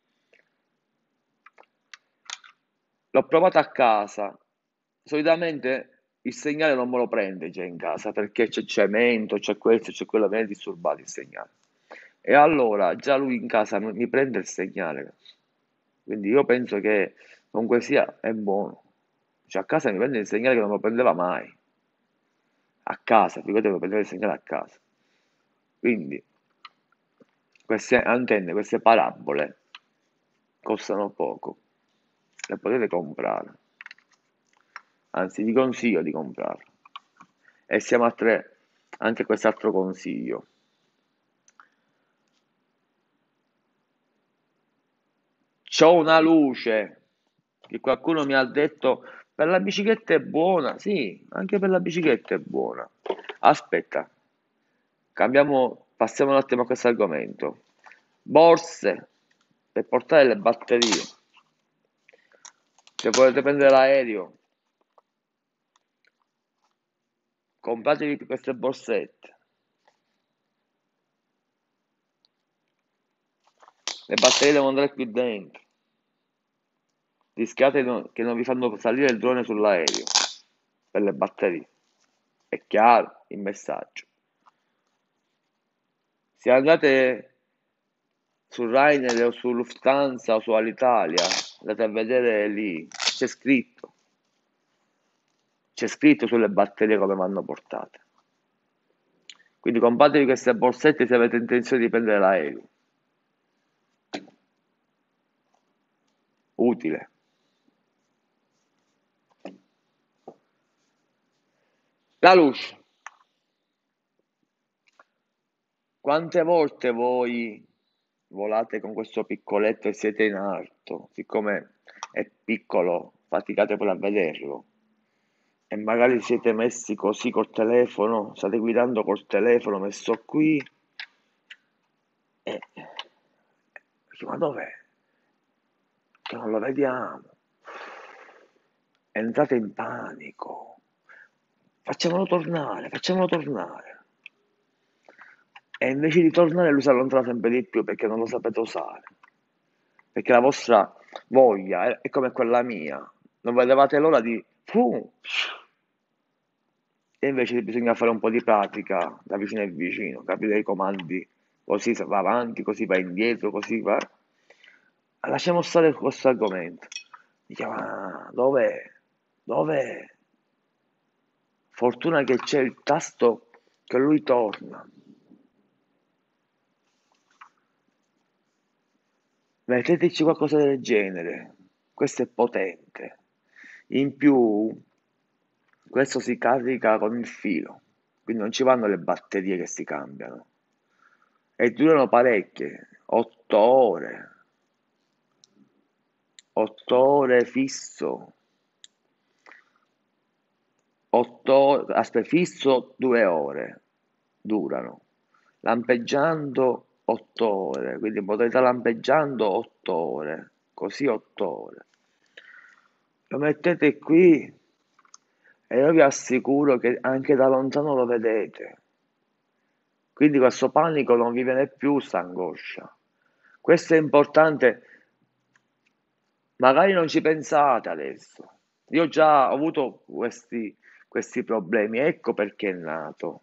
L'ho provato a casa. Solitamente il segnale non me lo prende già in casa perché c'è cemento, c'è questo, c'è quello, viene disturbato il segnale. E allora già lui in casa mi mi prende il segnale. Quindi io penso che comunque sia è buono. Cioè a casa mi prende il segnale che non lo prendeva mai. a casa, figurate per prendere il segnale a casa. Quindi queste antenne, queste parabole costano poco, le potete comprare, anzi vi consiglio di comprarle. E siamo a tre, anche quest'altro consiglio. C'ho una luce che qualcuno mi ha detto per la bicicletta è buona, sì, anche per la bicicletta è buona. Aspetta, cambiamo, passiamo un attimo a questo argomento. Borse per portare le batterie. Se volete prendere l'aereo, compratevi queste borsette. Le batterie devono andare qui dentro. Rischiate no- che non vi fanno salire il drone sull'aereo per le batterie. È chiaro il messaggio. Se andate su Ryanair o su Lufthansa o su Alitalia, andate a vedere lì, c'è scritto, c'è scritto sulle batterie come vanno portate. Quindi compratevi queste borsette se avete intenzione di prendere l'aereo. Utile. La luce. Quante volte voi volate con questo piccoletto e siete in alto, siccome è piccolo, faticate pure a vederlo, e magari siete messi così col telefono, state guidando col telefono messo qui, e ma dov'è? Che non lo vediamo. Entrate in panico. Facciamolo tornare, facciamolo tornare. E invece di tornare lui si allontana sempre di più perché non lo sapete usare. Perché la vostra voglia è, è come quella mia. Non vedevate l'ora di... Fu! E invece bisogna fare un po' di pratica da vicino al vicino, capire i comandi, così si va avanti, così va indietro, così va. Lasciamo stare questo argomento. Mi chiama, dov'è? Dov'è? Fortuna che c'è il tasto che lui torna. Metteteci qualcosa del genere. Questo è potente. In più, questo si carica con il filo, quindi non ci vanno le batterie che si cambiano. E durano parecchie, otto ore. otto ore fisso. otto ore, aspetta, fisso due ore durano. Lampeggiando otto ore, quindi modalità lampeggiando otto ore, così otto ore. Lo mettete qui e io vi assicuro che anche da lontano lo vedete. Quindi questo panico non vi viene più, questa angoscia. Questo è importante. Magari non ci pensate adesso. Io già ho avuto questi, questi problemi, ecco perché è nato.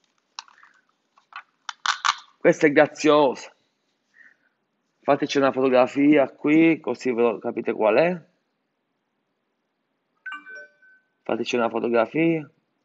Questa è graziosa. Fateci una fotografia qui, così ve lo capite qual è. Fateci una fotografia.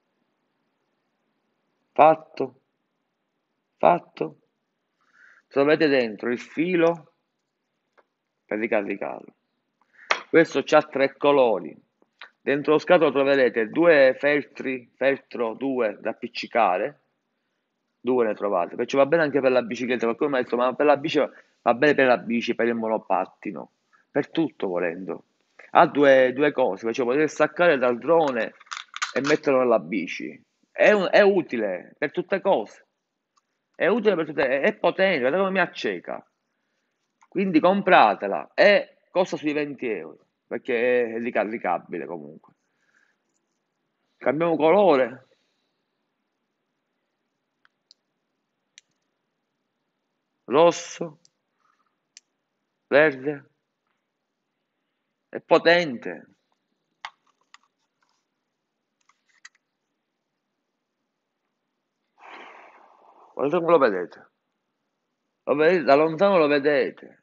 Fatto. Fatto. Trovate dentro il filo per ricaricarlo. Questo c'ha tre colori. Dentro lo scatolo troverete due feltri, feltro due da appiccicare. Due ne trovate, perciò va bene anche per la bicicletta. Qualcuno mi ha detto, ma per la bici va bene per la bici, per il monopattino, per tutto volendo. Ha due, due cose, perciò potete staccare dal drone e metterlo nella bici. È, un- è utile per tutte cose. È utile per tutte, è, è potente, guardate come mi acceca. Quindi compratela e costa sui venti euro, perché è ricaricabile comunque. Cambiamo colore. Rosso, verde, è potente. Guardate come lo vedete. Lo vedete, da lontano lo vedete.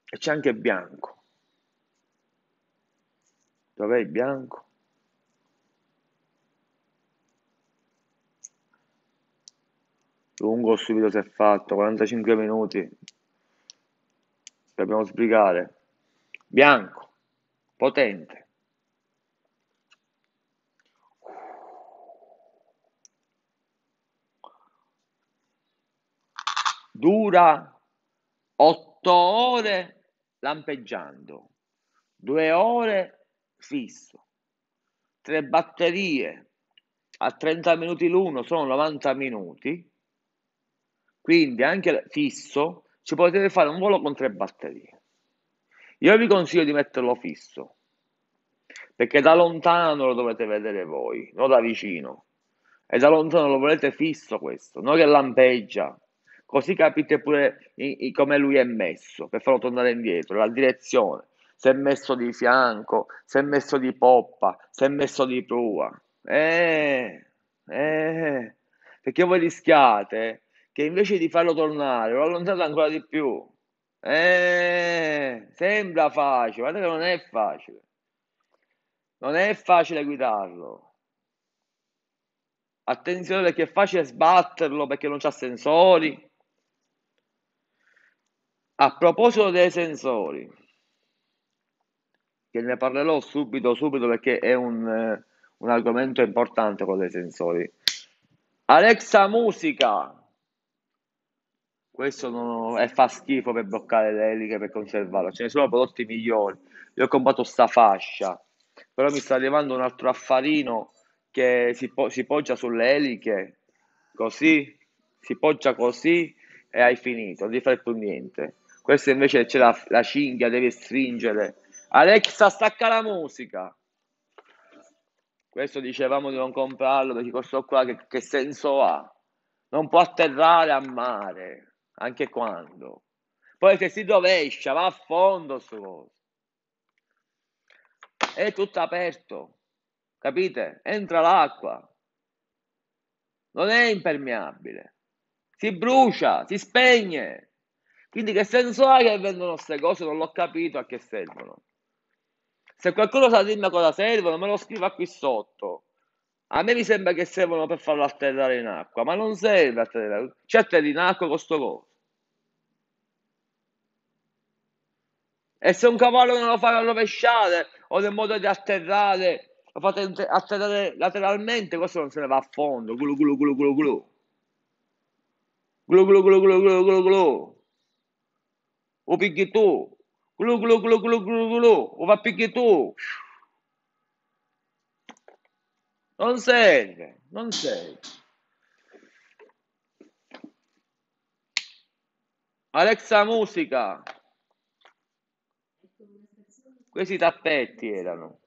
E c'è anche bianco. Dov'è il bianco? Lungo subito si è fatto, quarantacinque minuti. Dobbiamo sbrigare. Bianco, potente. Dura otto ore lampeggiando, due ore fisso, tre batterie a trenta minuti l'uno sono novanta minuti, quindi anche fisso ci potete fare un volo con tre batterie. Io vi consiglio di metterlo fisso, perché da lontano lo dovete vedere voi, non da vicino. E da lontano lo volete fisso questo, non che lampeggia. Così capite pure i- i- come lui è messo, per farlo tornare indietro, la direzione. Se è messo di fianco, se è messo di poppa, se è messo di prua. Eh, eh, perché voi rischiate che invece di farlo tornare, lo allontanate ancora di più. Eh, sembra facile, guarda che non è facile. Non è facile guidarlo. Attenzione perché è facile sbatterlo perché non c'ha sensori. A proposito dei sensori, che ne parlerò subito, subito perché è un, eh, un argomento importante quello dei sensori. Alexa Musica, questo non, è fa schifo per bloccare le eliche, per conservarlo. Ce ne sono prodotti migliori. Io ho comprato sta fascia, però mi sta arrivando un altro affarino che si, po- si poggia sulle eliche, così, si poggia così e hai finito, non devi fare più niente. Questo invece c'è la, la cinghia, devi stringere. Alexa, stacca la musica. Questo dicevamo di non comprarlo perché questo qua che, che senso ha? Non può atterrare a mare, anche quando. Poi se si rovescia, va a fondo sto coso. È tutto aperto, capite? Entra l'acqua, non è impermeabile, si brucia, si spegne. Quindi che senso ha che vendono queste cose? Non l'ho capito a che servono. Se qualcuno sa dirmi a cosa servono, me lo scriva qui sotto. A me mi sembra che servono per farlo atterrare in acqua, ma non serve atterrare. C'è atterri in acqua con sto coso. E se un cavallo non lo fa rovesciare o nel modo di atterrare, lo fate atterrare lateralmente, questo non se ne va a fondo. Glu glu glu glu glu. Glu glu glu glu glu glu glu. O picchi tu. Glu glu glu glu glu glu. O va picchi tu. Non serve, non serve. Alexa musica. Questi tappeti erano.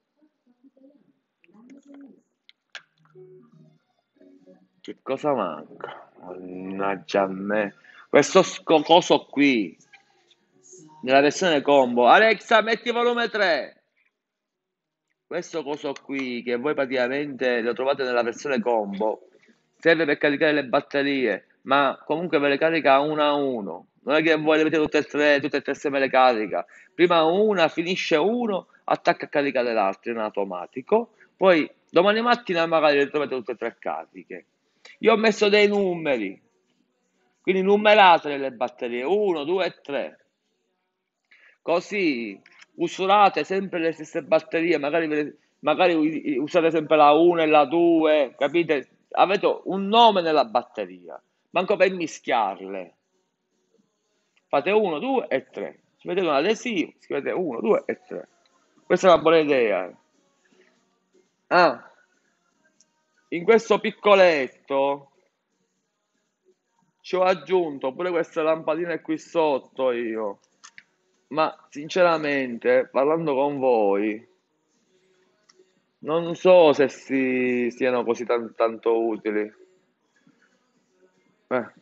Che cosa manca? Mannaggia a me. Questo sco- coso qui, nella versione combo. Alexa, metti volume tre. Questo coso qui, che voi praticamente lo trovate nella versione combo, serve per caricare le batterie, ma comunque ve le carica una a uno. Non è che voi le avete tutte e tre, tutte e tre se me le carica. Prima una, finisce uno, attacca a caricare l'altro in automatico. Poi domani mattina magari le trovate tutte e tre cariche. Io ho messo dei numeri, quindi numerate le batterie, uno, due e tre. Così usurate sempre le stesse batterie, magari, ve- magari u- usate sempre la uno e la due, capite? Avete un nome nella batteria, manco per mischiarle. Fate uno, due e tre. Ci mettete un adesivo, scrivete uno, due e tre. Questa è una buona idea. Ah, in questo piccoletto ci ho aggiunto pure queste lampadine qui sotto io. Ma sinceramente, parlando con voi, non so se si, siano così tan- tanto utili. Eh,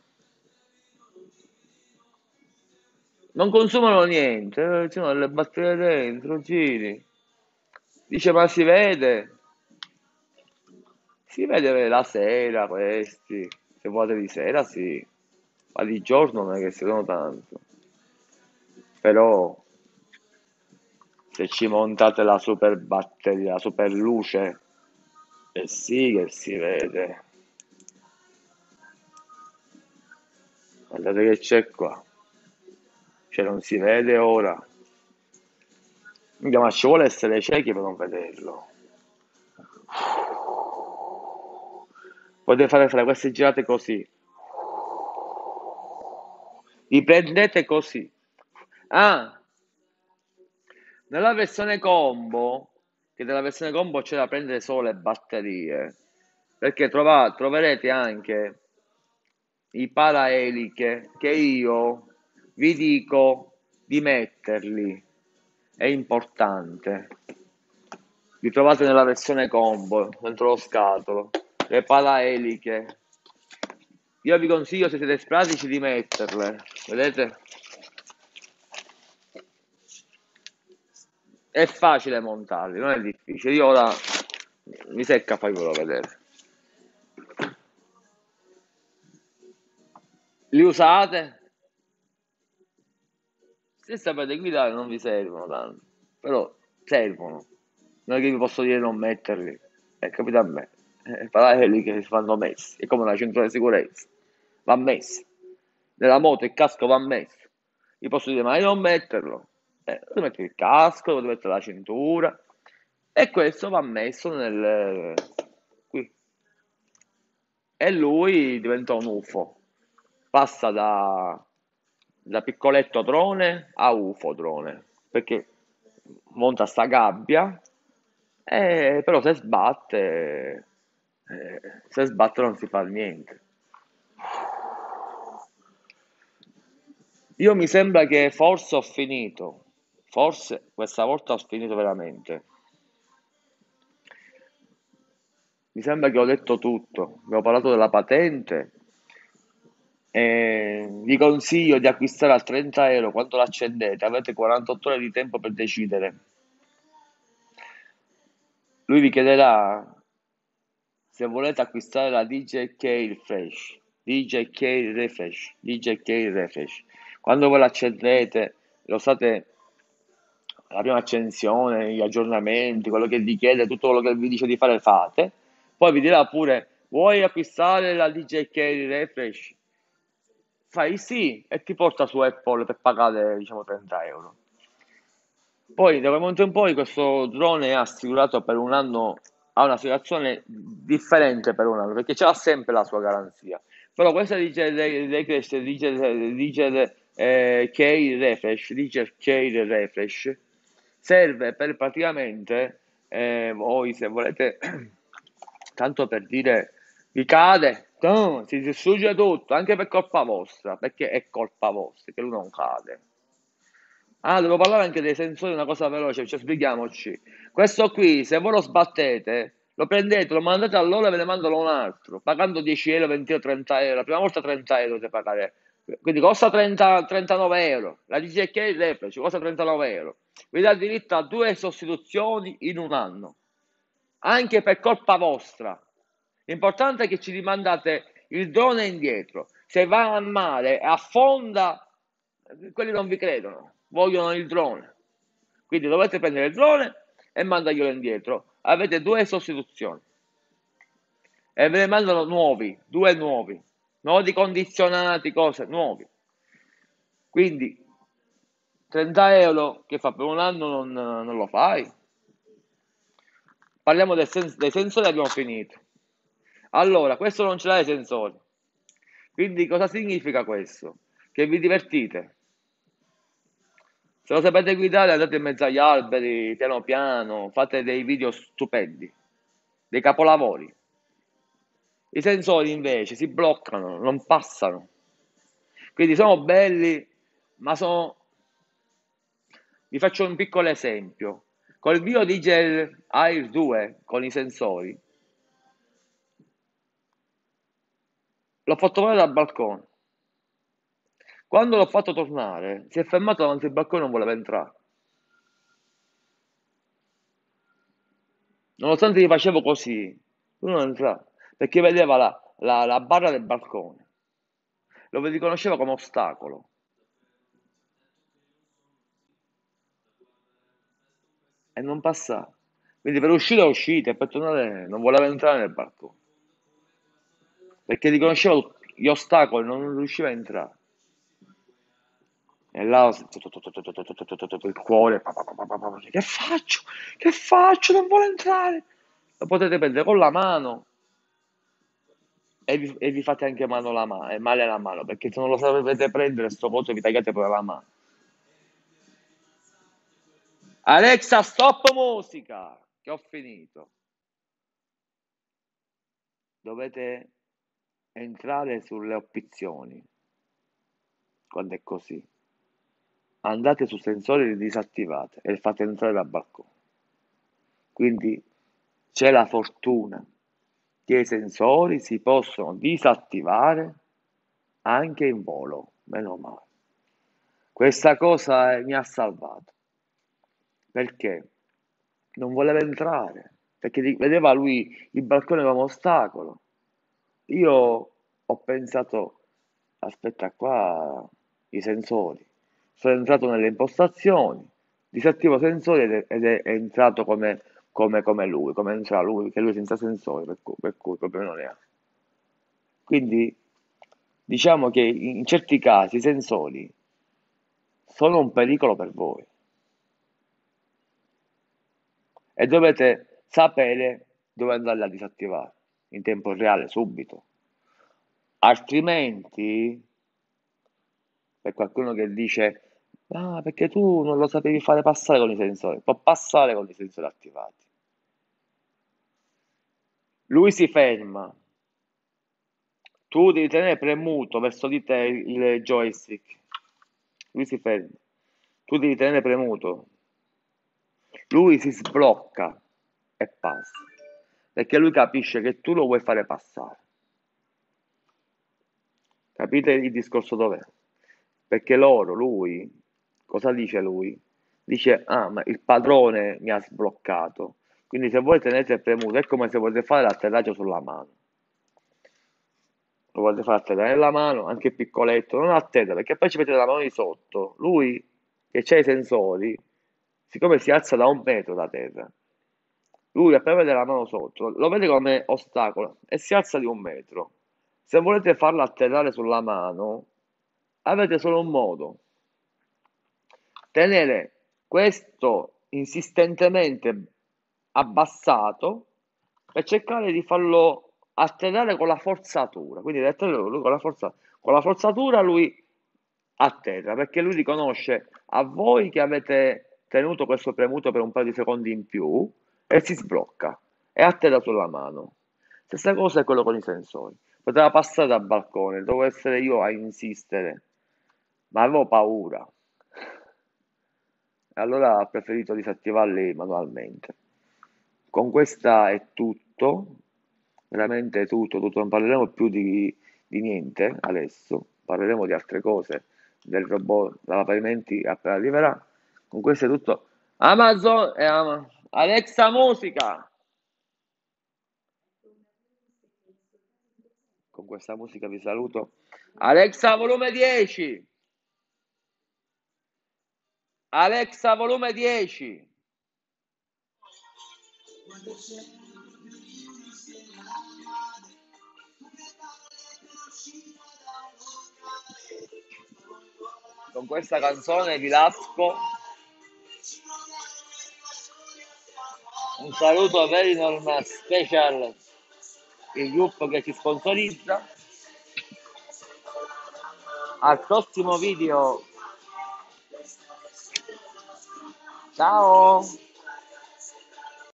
non consumano niente, eh, ci sono delle batterie dentro, giri. Dice, ma si vede? Si vede la sera questi. Se vuote di sera, sì. Ma di giorno non è che si vedono tanto. Però Se ci montate la super batteria, la super luce, eh sì che si vede. Guardate che c'è qua. Cioè non si vede ora. Minchia, ma ci vuole essere ciechi per non vederlo. Potete fare, fare queste girate così. Riprendete così. Ah, nella versione combo, che nella versione combo c'è da prendere solo le batterie, perché trova- troverete anche i paraeliche che io vi dico di metterli. È importante. Li trovate nella versione combo, dentro lo scatolo. Le paraeliche. Io vi consiglio, se siete pratici, di metterle. Vedete? È facile montarli, non è difficile. Io ora mi secca farvelo vedere. Li usate? Se sapete guidare non vi servono tanto, però servono. Non è che vi posso dire non metterli. È capito a me. Eh, parlare lì che si fanno messi. È come una cintura di sicurezza. Va messo. Nella moto il casco va messo. Vi posso dire, ma io non metterlo. Eh, dovete mettere il casco, dovete mettere la cintura. E questo va messo nel... qui. E lui diventa un U F O. Passa da, da piccoletto drone a U F O drone, perché monta sta gabbia, e però se sbatte, eh, se sbatte non si fa niente. Io mi sembra che forse ho finito, forse questa volta ho finito veramente. Mi sembra che ho detto tutto. Abbiamo parlato della patente. E vi consiglio di acquistare a trenta euro quando l'accendete. Avete quarantotto ore di tempo per decidere. Lui vi chiederà se volete acquistare la D J K Refresh. D J K Refresh. D J K Refresh. Quando voi l'accendete, lo state la prima accensione, gli aggiornamenti, quello che vi chiede, tutto quello che vi dice di fare fate. Poi vi dirà pure, vuoi acquistare la D J K Refresh? Fai sì e ti porta su Apple per pagare, diciamo, trenta euro. Poi da quel momento in poi questo drone è assicurato per un anno, ha una situazione differente per un anno, perché c'ha sempre la sua garanzia. Però questa dice Refresh, dice, dice eh, Key Refresh, dice Key Refresh, serve per praticamente, eh, voi se volete, tanto per dire, vi cade, no, si distrugge tutto, anche per colpa vostra, perché è colpa vostra che lui non cade. Ah, devo parlare anche dei sensori, una cosa veloce, cioè spieghiamoci. Questo qui, se voi lo sbattete, lo prendete, lo mandate a loro e ve ne mandano un altro, pagando dieci euro, venti euro, trenta euro. La prima volta trenta euro dovete pagare. Quindi costa trenta, trentanove euro. La D J K Refresh costa trentanove euro. Vi dà diritto a due sostituzioni in un anno, anche per colpa vostra. L'importante è che ci rimandate il drone indietro. Se va a mare e affonda, quelli non vi credono, vogliono il drone. Quindi dovete prendere il drone e mandarglielo indietro. Avete due sostituzioni e ve ne mandano nuovi, due nuovi, nodi condizionati, cose nuovi. Quindi trenta euro che fa per un anno non, non lo fai. Parliamo del sens- dei sensori, abbiamo finito. Allora, questo non ce l'ha i sensori. Quindi cosa significa questo? Che vi divertite. Se lo sapete guidare andate in mezzo agli alberi, piano piano, fate dei video stupendi, dei capolavori. I sensori invece si bloccano, non passano. Quindi sono belli, ma sono... Vi faccio un piccolo esempio. Col mio D J I Air due, con i sensori, l'ho fatto volare dal balcone. Quando l'ho fatto tornare, si è fermato davanti al balcone e non voleva entrare. Nonostante gli facevo così, lui non entrava, perché vedeva la, la- la barra del balcone, lo riconosceva come ostacolo. e non passava. Quindi per uscire è uscita e per tornare non voleva entrare nel balcone, perché riconosceva gli ostacoli, non riusciva a entrare. E là il cuore, pa, pa, pa, pa, pa, pa, che faccio? Che faccio? Non vuole entrare. Lo potete prendere con la mano e vi, e vi fate anche mano la mano, e male la mano, perché se non lo sapete prendere, sto coso vi tagliate pure la mano. Alexa, stop musica, che ho finito. Dovete entrare sulle opzioni quando è così. Andate su sensori e disattivate e fate entrare dal balcone. Quindi c'è la fortuna che i sensori si possono disattivare anche in volo, meno male. Questa cosa eh, mi ha salvato, perché non voleva entrare, perché di- vedeva lui il balcone come ostacolo. Io ho pensato, aspetta qua, i sensori. Sono entrato nelle impostazioni, disattivo sensori ed è, ed è entrato come, come, come lui, come entra lui, perché lui è senza sensori, per cui, per cui proprio non ne ha. Quindi diciamo che in certi casi i sensori sono un pericolo per voi e dovete sapere dove andarli a disattivare in tempo reale, subito. Altrimenti, per qualcuno che dice, ah, perché tu non lo sapevi fare passare con i sensori, può passare con i sensori attivati. Lui si ferma, tu devi tenere premuto verso di te il joystick, lui si ferma, tu devi tenere premuto, lui si sblocca e passa, perché lui capisce che tu lo vuoi fare passare. Capite il discorso dov'è? Perché loro, lui, cosa dice lui? Dice, ah, ma il padrone mi ha sbloccato. Quindi se voi tenete premuto, è come se volete fare l'atterraggio sulla mano. Lo volete fare atterrare nella mano, anche piccoletto, non a terra, perché poi ci mettete la mano di sotto. Lui, che c'ha i sensori, siccome si alza da un metro da terra, lui appena vede la mano sotto, lo vede come ostacolo e si alza di un metro. Se volete farlo atterrare sulla mano, avete solo un modo: tenere questo insistentemente abbassato e cercare di farlo atterrare con la forzatura. Quindi deve atterrare lui con la forza, con la forzatura lui atterra, perché lui riconosce a voi che avete tenuto questo premuto per un paio di secondi in più e si sblocca e atterra sulla mano. Stessa cosa è quello con i sensori. Poteva passare dal balcone, dovevo essere io a insistere, ma avevo paura. Allora ho preferito disattivarli manualmente. Con questa è tutto, veramente tutto, tutto. Non parleremo più di, di niente adesso, parleremo di altre cose, del robot lavapavimenti appena arriverà. Con questo è tutto. Amazon e Ama- Alexa musica! Con questa musica vi saluto. Alexa volume dieci! Alexa volume dieci! Con questa canzone vi lascio. Un saluto a Very Normal Special, il gruppo che ci sponsorizza. Al prossimo video. Ciao!